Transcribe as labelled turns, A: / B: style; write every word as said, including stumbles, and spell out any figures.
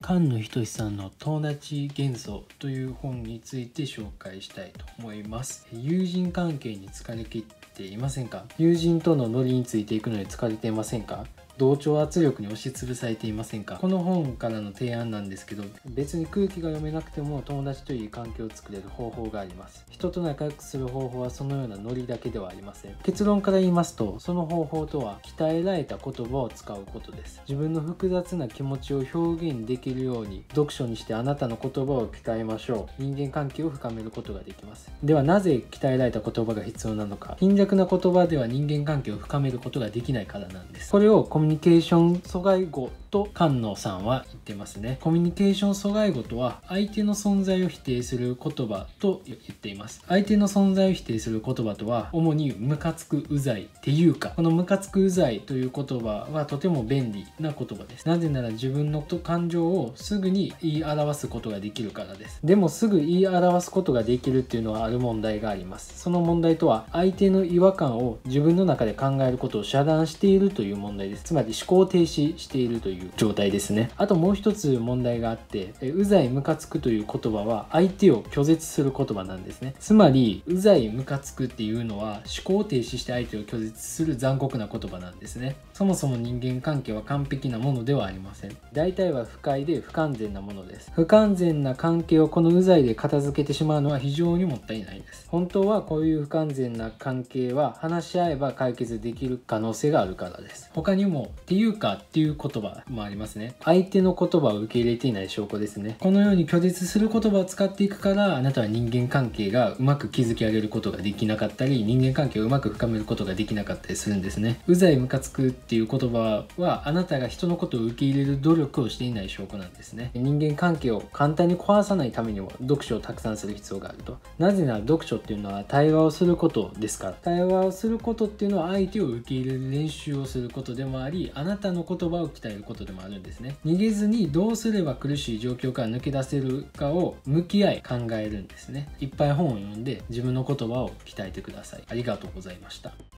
A: 菅野仁さんの友達幻想という本について紹介したいと思います。友人関係に疲れ切っていませんか？友人とのノリについていくのに疲れていませんか？同調圧力に押しつぶされていませんか？この本からの提案なんですけど、別に空気が読めなくても友達といい関係を作れる方法があります。人と仲良くする方法はそのようなノリだけではありません。結論から言いますと、その方法とは鍛えられた言葉を使うことです。自分の複雑な気持ちを表現できるように読書にしてあなたの言葉を鍛えましょう。人間関係を深めることができます。ではなぜ鍛えられた言葉が必要なのか。貧弱な言葉では人間関係を深めることができないからなんです。これをコミュニケーション阻害語と菅野さんは言ってますね。コミュニケーション阻害語とは相手の存在を否定する言葉と言っています。相手の存在を否定する言葉とは主にムカつく、うざいっていうか、このムカつく、うざいという言葉はとても便利な言葉です。なぜなら自分の感情をすぐに言い表すことができるからです。でもすぐ言い表すことができるっていうのはある問題があります。その問題とは相手の違和感を自分の中で考えることを遮断しているという問題です。つまり思考停止しているという状態ですね。あともう一つ問題があって、うざい、ムカつくという言葉は相手を拒絶する言葉なんですね。つまりうざい、ムカつくっていうのは思考停止して相手を拒絶する残酷な言葉なんですね。そもそも人間関係は完璧なものではありません。大体は不快で不完全なものです。不完全な関係をこのうざいで片付けてしまうのは非常にもったいないです。本当はこういう不完全な関係は話し合えば解決できる可能性があるからです。他にもっていうかっていう言葉もありますね。相手の言葉を受け入れていない証拠ですね。このように拒絶する言葉を使っていくから、あなたは人間関係がうまく築き上げることができなかったり、人間関係をうまく深めることができなかったりするんですね。うざい、ムカつくっていう言葉はあなたが人のことを受け入れる努力をしていない証拠なんですね。人間関係を簡単に壊さないためにも読書をたくさんする必要があると。なぜなら読書っていうのは対話をすることですから。対話をすることっていうのは相手を受け入れる練習をすることでもあり、あなたの言葉を鍛えることでもあるんですね。逃げずにどうすれば苦しい状況から抜け出せるかを向き合い考えるんですね。いっぱい本を読んで自分の言葉を鍛えてください。ありがとうございました。